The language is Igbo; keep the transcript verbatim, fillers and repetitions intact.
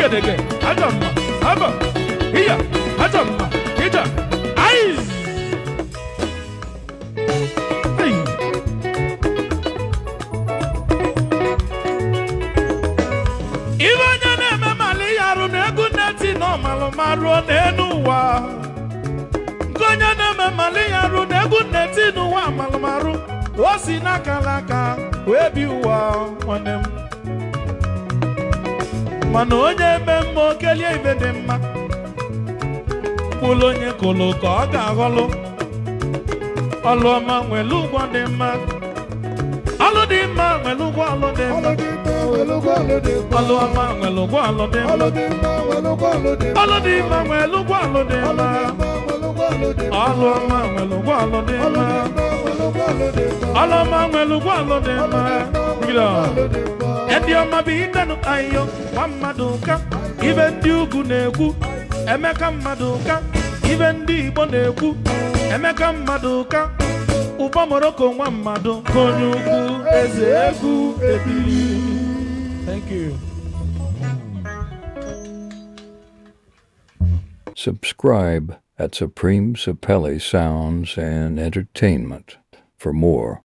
Igedege, Adama, Abba, Iya, Adama, Ida, Ai. Ivanya neme mali yaru negu neti no malo maru nenuwa. Gonya neme mali yaru negu neti no wa malo maru. Osi nakalaka webi uwa wanem. Mano onye memmo kelie ibede mma. Pulo nye kolo ka ga holo. Olo ma nwelu gwa de mma. Olo di mma nwelu gwa olo de mma. Olo ma nwelu gwa olo de mma. Olo di mma nwelu gwa olo de mma. Olo ma nwelu gwa olo de mma. Olo ma nwelu gwa olo de mma. Edi ọma bụ idenu ayo nwa mmadụ ka ibe ndị ugwu na-ekwu emeka mmadụ ka ibe ndị Igbo na-ekwu emeka mmadụ ka ụbọ Morocco nwa mmadụ ka onye ugwu eze egwu ebili. Thank you. Subscribe at Supreme Sapelli Sounds and Entertainment for more.